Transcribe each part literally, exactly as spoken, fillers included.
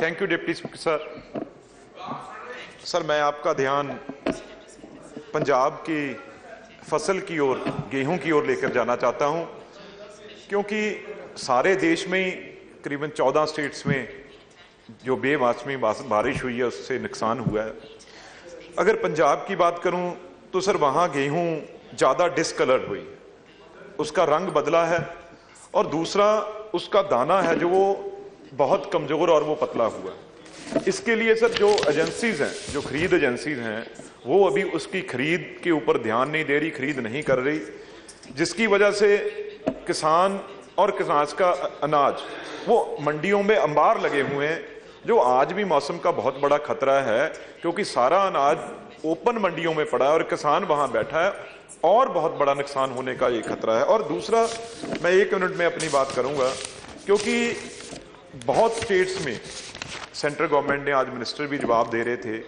Thank you deputy speaker sir. Sir मैं आपका ध्यान पंजाब की फसल की ओर, गेहूं की ओर लेकर जाना चाहता हूं, क्योंकि सारे देश में ही करीबन चौदह स्टेट्स में जो बेमौसमी बारिश हुई है उससे नुकसान हुआ है। अगर पंजाब की बात करूं तो सर वहां गेहूं ज़्यादा डिसकलर्ड हुई, उसका रंग बदला है, और दूसरा उसका दाना है जो वो बहुत कमज़ोर और वो पतला हुआ। इसके लिए सर जो एजेंसीज हैं, जो खरीद एजेंसीज हैं, वो अभी उसकी खरीद के ऊपर ध्यान नहीं दे रही, खरीद नहीं कर रही, जिसकी वजह से किसान और किसान का अनाज वो मंडियों में अंबार लगे हुए हैं, जो आज भी मौसम का बहुत बड़ा खतरा है, क्योंकि सारा अनाज ओपन मंडियों में पड़ा है और किसान वहां बैठा है, और बहुत बड़ा नुकसान होने का ये खतरा है। और दूसरा, मैं एक मिनट में अपनी बात करूंगा, क्योंकि बहुत स्टेट्स में सेंट्रल गवर्नमेंट ने, आज मिनिस्टर भी जवाब दे रहे थे,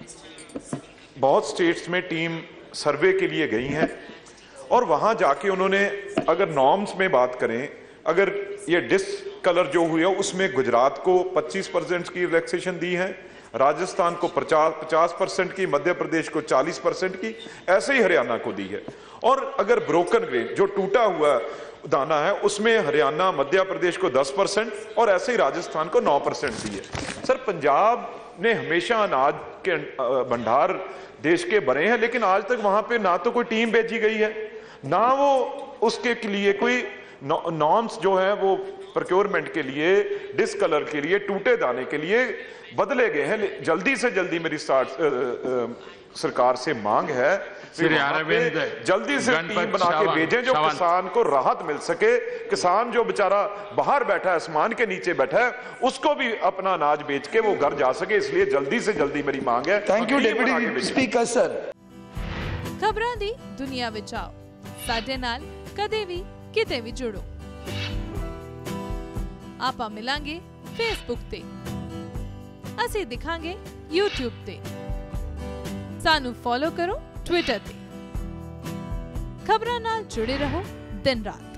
बहुत स्टेट्स में टीम सर्वे के लिए गई हैं, और वहां जाके उन्होंने, अगर नॉर्म्स में बात करें, अगर ये डिसकलर जो हुई है उसमें गुजरात को पच्चीस परसेंट की रिलैक्सेशन दी है, राजस्थान को पचास परसेंट की, मध्य प्रदेश को चालीस परसेंट की, ऐसे ही हरियाणा को दी है। और अगर ब्रोकन ग्रेन जो टूटा हुआ दाना है उसमें हरियाणा, मध्य प्रदेश को दस परसेंट और ऐसे ही राजस्थान को नौ परसेंट दी है। सर पंजाब ने हमेशा अनाज के भंडार देश के बने हैं, लेकिन आज तक वहां पे ना तो कोई टीम भेजी गई है, ना वो उसके लिए कोई नॉर्म्स जो है वो प्रोक्योरमेंट के लिए, डिसकलर के लिए, टूटे दाने के लिए बदले गए हैं। जल्दी से जल्दी मेरी स्टार्ट सरकार से मांग है, जल्दी से टीम बना के भेजें जो किसान को राहत मिल सके। किसान जो बेचारा बाहर बैठा है, आसमान के नीचे बैठा है, उसको भी अपना अनाज बेच के वो घर जा सके, इसलिए जल्दी से जल्दी मेरी मांग है। Thank you deputy speaker sir. खबरां दी दुनिया विच आओ, साडे नाल कदे भी किते भी जुड़ो। आपां मिलांगे फेसबुक ते, असीं दिखांगे यूट्यूब ते, सानू फॉलो करो ट्विटर ते। खबरां नाल जुड़े रहो दिन रात।